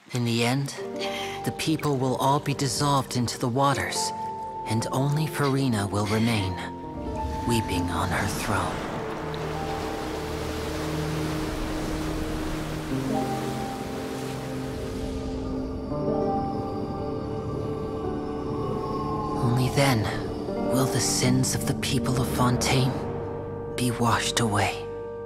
In the end, the people will all be dissolved into the waters, and only Farina will remain, weeping on her throne. Only then will the sins of the people of Fontaine be washed away.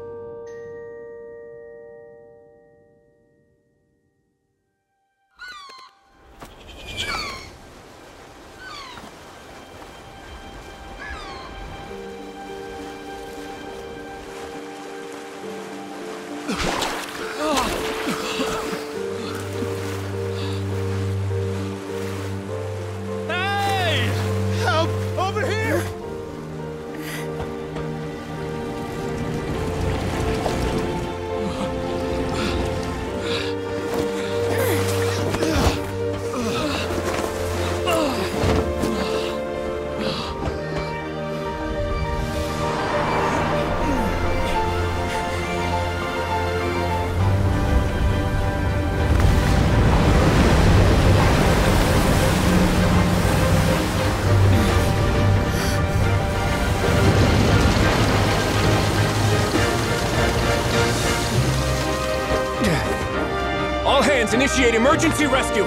Initiate emergency rescue!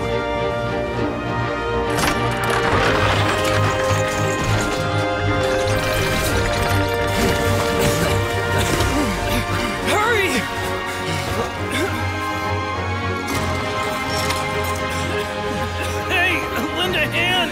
Hurry! Hey, lend a hand!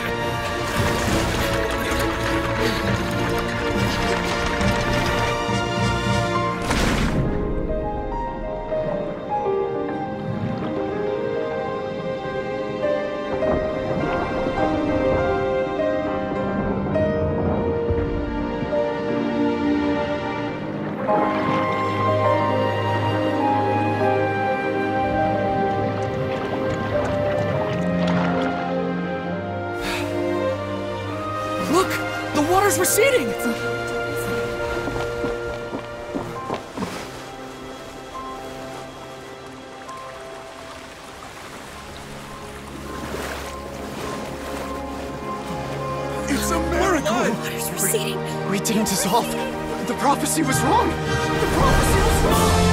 Receding! It's a miracle! Water's receding. We didn't dissolve. The prophecy was wrong. The prophecy was wrong!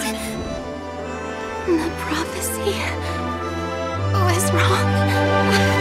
The prophecy was wrong.